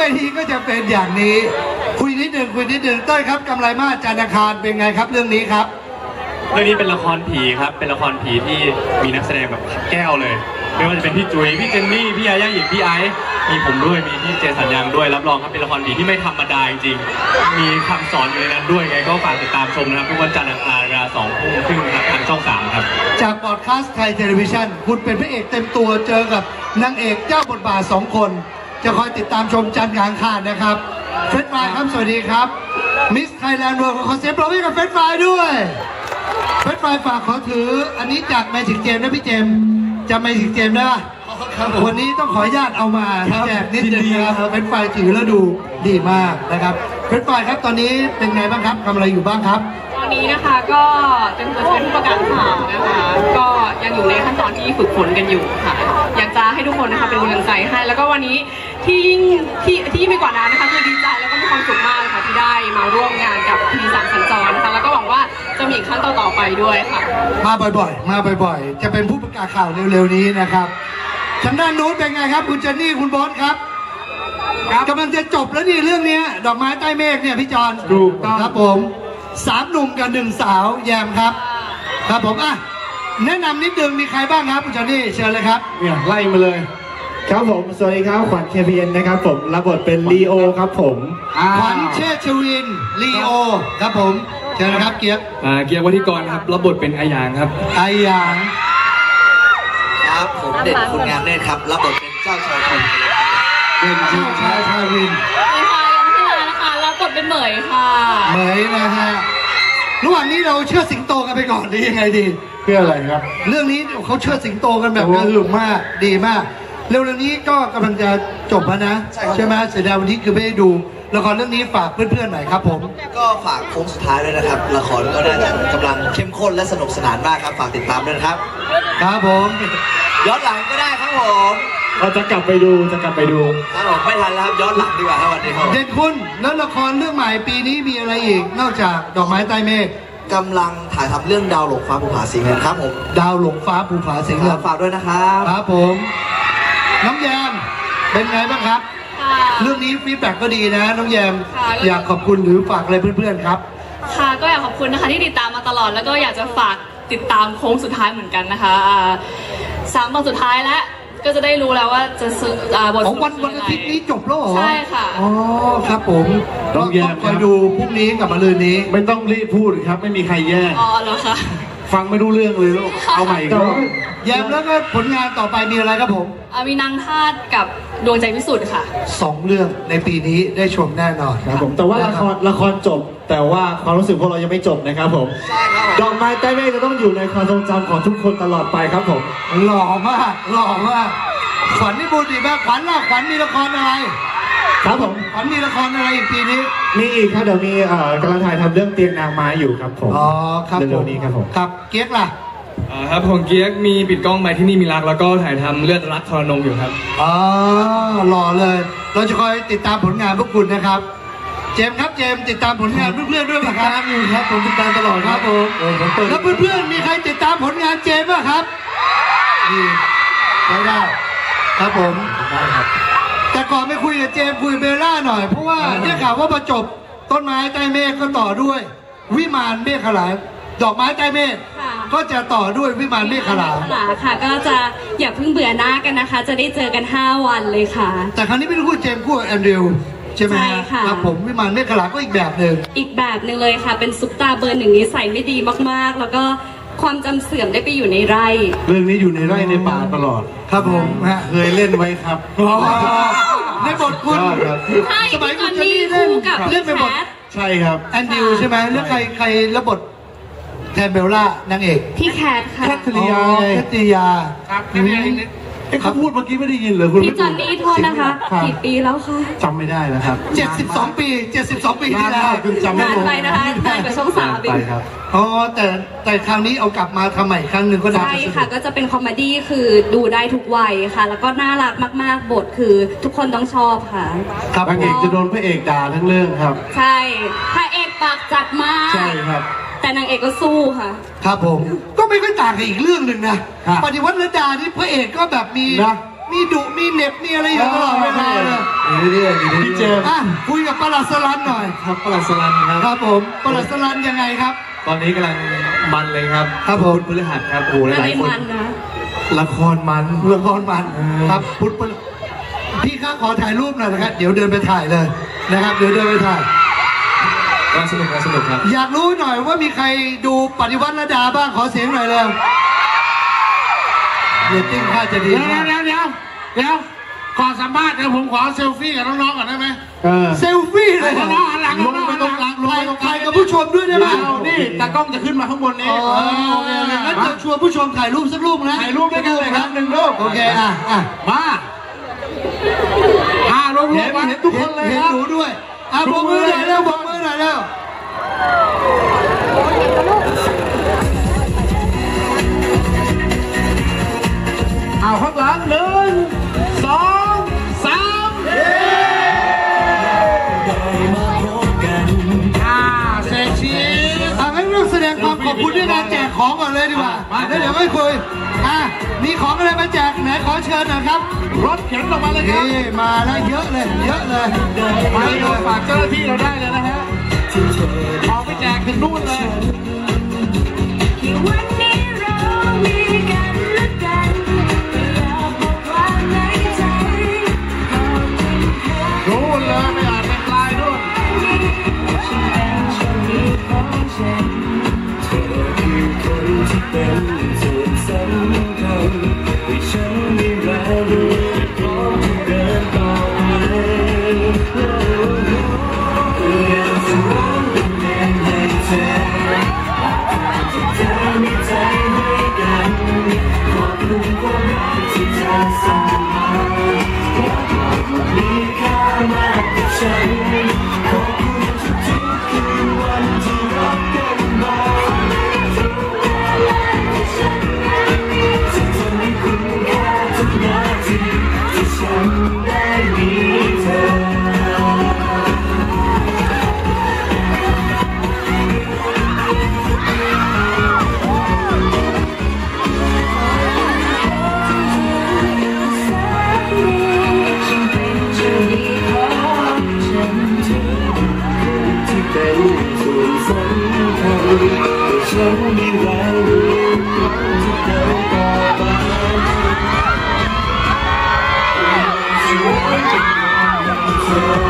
ทีก็จะเป็นอย่างนี้คุยนิดหนึ่งเต้ยครับกำไรมาสจันทร์อังคารเป็นไงครับเรื่องนี้ครับเรื่องนี้เป็นละครผีครับเป็นละครผีที่มีนักแสดงแบบแก้วเลยไม่ว่าจะเป็นพี่จุ๋ยพี่เจนนี่พี่ยาย่าหญิงพี่ไอซ์มีผมด้วยมีพี่เจสัญญังด้วยรับรองครับเป็นละครผีที่ไม่ธรรมดาจริงๆมีคำสอนอยู่ในนั้นด้วยไงก็ฝากติดตามชมนะครับทุกวันจันทร์อังคารเวลา 20:30 นครับทางช่อง 3ครับจากบอดคาสต์ไทยเทเลวิชั่นคุณเป็นพระเอกเต็มตัวเจอกับนางเอกเจ้าบทบาท2 คนจะคอยติดตามชมจันทร์อังคารนะครับเฟรดไฟครับสวัสดีครับมิสไทยแลนด์เวิลด์ขอเสียงปรบมือกับเฟรดไฟด้วยเฟรดไฟฝากขอถืออันนี้จากแมจิกเจมนะพี่เจมจำแมจิกเจมได้ป่ะวันนี้ต้องขออนุญาตเอามาแจกนิดนึงนะครับเฟรดไฟถือแล้วดูดีมากนะครับเฟรดไฟครับตอนนี้เป็นไงบ้างครับทำอะไรอยู่บ้างครับตอนนี้นะคะก็เป็นผู้ประกาศข่าวนะคะก็ยังอยู่ในขั้นตอนที่ฝึกฝนกันอยู่ค่ะอยากจะให้ทุกคนนะคะเป็นกำลังใจให้แล้วก็วันนี้ที่ไม่กว่านั้นนะคะคือดีใจแล้วก็มีความสุขมากค่ะที่ได้มาร่วมงานกับทีม3 สัญจรนะคะแล้วก็หวังว่าจะมีขั้นต่อไปด้วยค่ะมาบ่อยจะเป็นผู้ประกาศข่าวเร็วๆนี้นะครับทางด้านนู้นเป็นไงครับคุณเจนนี่คุณบอสครับกำลังจะจบแล้วนี่เรื่องนี้ดอกไม้ใต้เมฆเนี่ยพี่จอนถูกต้องครับผม3 หนุ่มกับ1 สาวแยมครับครับผมแนะนำนิดนึงมีใครบ้างครับคุณจอนนี่เชิญเลยครับเนี่ยไล่มาเลยครับผมสวัสดีครับขวัญ KPN นะครับผมรับบทเป็นลีโอครับผมขวัญเชษฐวินลีโอครับผมเชิญนะครับเกียร์วัฒิกรครับรับบทเป็นอาหยางครับอาหยางครับผมเด่นคุณงามเนตรครับรับบทเป็นเจ้าชายทวินเด่นเจ้าชายทวินนะคะรับบทเป็นเหมยค่ะเหมยนะฮะระหว่างนี้เราเชื่อสิงโตกันไปก่อนดียังไงดีเพื่ออะไรครับเรื่องนี้เขาเชื่อสิงโตกันแบบกระหึ่มมากดีมากเร็วๆนี้ก็กำลังจะจบแล้วนะใช่ไหมเสียดายวันนี้คือไม่ได้ดูละครเรื่องนี้ฝากเพื่อนๆหน่อยครับผมก็ฝากโค้งสุดท้ายด้วยนะครับละครก็น่าจะกำลังเข้มข้นและสนุกสนานมากครับฝากติดตามด้วยนะครับครับผมย้อนหลังก็ได้ครับผมเราจะกลับไปดูครับผมไม่ทันแล้วครับย้อนหลังดีกว่าครับวันนี้ครับเด่นคุณแล้วละครเรื่องใหม่ปีนี้มีอะไรอีกนอกจากดอกไม้ใต้เมฆกำลังถ่ายทำเรื่องดาวหลงฟ้าภูผาสีเงินครับผมดาวหลงฟ้าภูผาสีเงินฝากด้วยนะครับครับผมน้องแยมเป็นไงบ้างครับเรื่องนี้ฟีดแบ็กก็ดีนะน้องแยมอยากขอบคุณหรือฝากอะไรเพื่อนๆครับค่ะก็อยากขอบคุณนะคะที่ติดตามมาตลอดแล้วก็อยากจะฝากติดตามโค้งสุดท้ายเหมือนกันนะคะ3 ตอนสุดท้ายแล้วก็จะได้รู้แล้วว่าจะบทวันอาทิตย์นี้จบแล้วเหรอใช่ค่ะอ๋อครับผมต้องคอยดูพรุ่งนี้กับมะรืนนี้ไม่ต้องรีบพูดครับไม่มีใครแย่งอ๋อเหรอคะฟังไม่รู้เรื่องเลยลูกเอาใหม่ก็แยมแล้วก็ผลงานต่อไปมีอะไรครับผมมีนางทาสกับดวงใจพิสุทธิ์ค่ะ 2 เรื่องในปีนี้ได้ชมแน่นอนครับผมแต่ว่าละครจบแต่ว่าความรู้สึกพวกเรายังไม่จบนะครับผมดอกไม้ใต้เมฆจะต้องอยู่ในความทรงจำของทุกคนตลอดไปครับผมหล่อมากขวัญนี่บูดีมากขวัญล่ะขวัญมีละครอะไรครับผมขวัญมีละครอะไรอีกปีนี้มีอีกครับเดี๋ยวมีกำลังถ่ายทำเรื่องเตียงนางไม้อยู่ครับผมอ๋อครับเร็วๆนี้ครับผมครับเกียกล่ะครับผมเกียกมีปิดกล้องไปที่นี่มีรักแล้วก็ถ่ายทำเลือดรักทรนงอยู่ครับอ๋อหล่อเลยเราจะคอยติดตามผลงานพวกคุณนะครับเจมส์ครับเจมส์ติดตามผลงานเพื่อนๆด้วยไหมครับอยู่ครับผมติดตามตลอดครับผมแล้วเพื่อนๆมีใครติดตามผลงานเจมส์บ้างครับนี่ได้ครับผมได้ครับแต่ก่อนไม่คุยกับเจมส์คุยเบลล่าหน่อยเพราะว่าเนี่ยข่าวว่าประจบต้นไม้ใต้เมฆก็ต่อด้วยวิมานเมฆขลาดอกไม้ใต้เมฆก็จะต่อด้วยวิมานเมฆขลาค่ะก็จะอย่าเพิ่งเบื่อหน้ากันนะคะจะได้เจอกัน5 วันเลยค่ะแต่ครั้งนี้ไม่ได้คู่เจมส์คู่แอนดริวใช่ไหมครับผมวิมานเมฆขลาก็อีกแบบหนึ่งเลยค่ะเป็นซุปตาเบอร์ 1นิสัยไม่ดีมากๆแล้วก็ความจำเสื่อมได้ไปอยู่ในไร่เรื่องนี้อยู่ในไร่ในป่าตลอดครับผมเคยเล่นไว้ครับในบทคุณสมัยคุณจะเล่นเป็นบทใช่ครับแอนดิวใช่ไหมแล้วใครรับบทแทนเบลล่านางเอกพี่แคทค่ะแคทริยาครับเขาพูดเมื่อกี้ไม่ได้ยินเลยคุณพี่จอนนี่โทษนะคะกี่ปีแล้วคะจำไม่ได้แล้วครับ 72 ปีที่แล้วคุณจำไม่ได้ไปนะคะนานกว่าช่อง3ปีครับอ๋อแต่คราวนี้เอากลับมาทำใหม่ครั้งหนึ่งก็ได้ใช่ค่ะก็จะเป็นคอมเมดี้คือดูได้ทุกวัยค่ะแล้วก็น่ารักมากๆบทคือทุกคนต้องชอบค่ะนางเอกจะโดนพระเอกด่าทั้งเรื่องครับใช่พระเอกปากจัดมากใช่ครับแต่นางเอกก็สู้ค่ะครับผมก็ไม่ค่อยต่างกับอีกเรื่องหนึ่งนะปฏิวัติรัตดาที่พระเอกก็แบบมีดุมีเหน็บมีอะไรอยู่ตลอดเวลาเลยพี่เจมส์คุยกับประหลัดสลันหน่อยครับประหลัดสลันครับครับผมประหลัดสลันยังไงครับตอนนี้กำลังมันเลยครับครับผมพุธพฤหัสครับโอ้โหหลายๆคนมันนะละครมันเรื่องร้อนมันครับพุทธพี่ข้าขอถ่ายรูปหน่อยนะครับเดี๋ยวเดินไปถ่ายเลยนะครับเดี๋ยวเดินไปถ่ายก็สนุกครับอยากรู้หน่อยว่ามีใครดูปฏิวัติระดาบ้างขอเสียงหน่อยเร็วเรตติ้งค่าจะดีมากเดี๋ยวขอสัมภาษณ์เดี๋ยวผมขอเซลฟี่กับน้องๆก่อนได้ไหมเซลฟี่เลยน้องๆหันหลังลงไปตรงกลางถ่ายกับผู้ชมด้วยได้ไหมนี่ตากล้องจะขึ้นมาข้างบนนี้งั้นจะชวนผู้ชมถ่ายรูปสักรูปนะถ่ายรูปด้วยกันเลยครับ1 รูปโอเคมารูปเห็นทุกคนเลยครับเห็นหนูด้วยบอกมือหน่อยเร็วบอกมือหน่อยเร็วเอาข้างหลัง1 2 3เซ็กซี่งั้นเราแสดงความขอบคุณด้วยการแจกของก่อนเลยดีกว่าแล้วเดี๋ยวไม่คุยมีของอะไรมาแจกไหนขอเชิญหน่อยครับรถเข็นออกมาเลยครับนี่มาแล้วเยอะเลยมาเลยฝากเจ้าหน้าที่เราได้เลยนะฮะออกไปแจกถึงนู่นเลยวันนี้เรามีกันและกันอยากบอกความในใจนู่นเลยไม่อาจเป็นปลายนู่นฉันเป็นโชคดีของฉันเธอคือคนที่เป็นส่วนสำคัญให้ฉันมีแรงพร้อมที่เดินต่อไปอยากจะร้องเพลงให้เธอเธอมีใจให้กันขอบคุณความรักที่เธอส่งมาอยากบอกว่ามีค่ามากกับฉันขอบคุณทุกๆคืนวันที่รักกันมาทุกเวลาที่ฉันนั้นจะทำให้คุณค่าทุกนาทีที่ฉันได้มีเธอเป็นส่วนสำคัญให้ฉันมีแรงที่เดินต่อไปช่วยจะมองเธอ